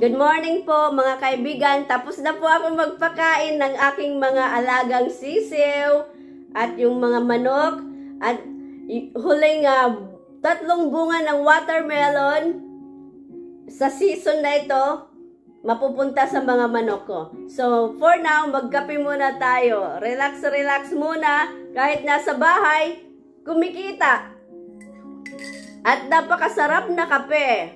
Good morning po mga kaibigan. Tapos na po ako magpakain ng aking mga alagang sisiw at yung mga manok at huling 3 bunga ng watermelon sa season na ito mapupunta sa mga manok ko. So for now, magkape muna tayo. Relax muna kahit nasa bahay, kumikita. At napakasarap na kape.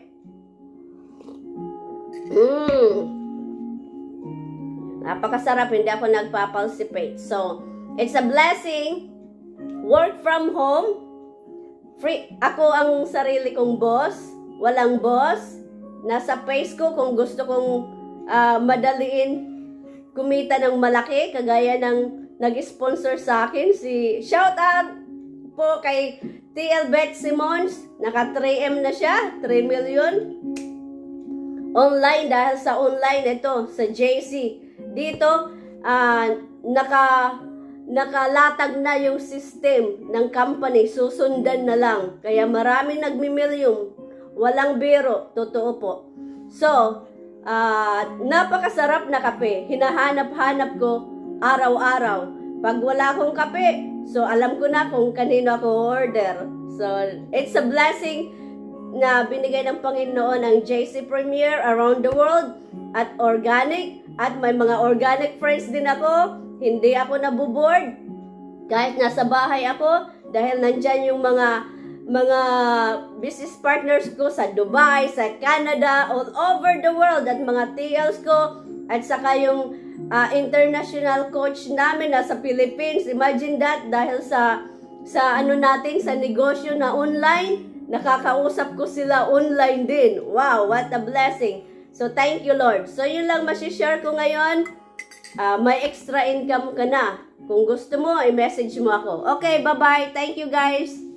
Napakasarap, hindi ako nagpapalsipate. So, it's a blessing. Work from home. Free. Ako ang sarili kong boss. Walang boss. Nasa pace ko kung gusto kong madaliin kumita ng malaki. Kagaya ng nag-sponsor sa akin. Shout out po kay TL Beth Simons. Naka 3M na siya. 3 million. Online, dahil sa online ito, sa JC. Dito, nakalatag na yung system ng company. Susundan na lang. Kaya maraming nagmimilyong. Walang biro. Totoo po. So, napakasarap na kape. Hinahanap-hanap ko araw-araw. Pag wala akong kape, so alam ko na kung kanino ako order. So, it's a blessing na binigay ng Panginoon ang JC Premier around the world at organic, at may mga organic friends din ako. Hindi ako nabuboard kahit nasa bahay ako dahil nandyan yung mga business partners ko sa Dubai, sa Canada, all over the world, at mga TLs ko, at saka yung international coach namin nasa Philippines. Imagine that, dahil sa ano natin, sa negosyo na online, nakakausap ko sila online din. Wow, what a blessing. So, thank you, Lord. So, yun lang masishare ko ngayon. May extra income ka na. Kung gusto mo, i-message mo ako. Okay, bye-bye. Thank you, guys.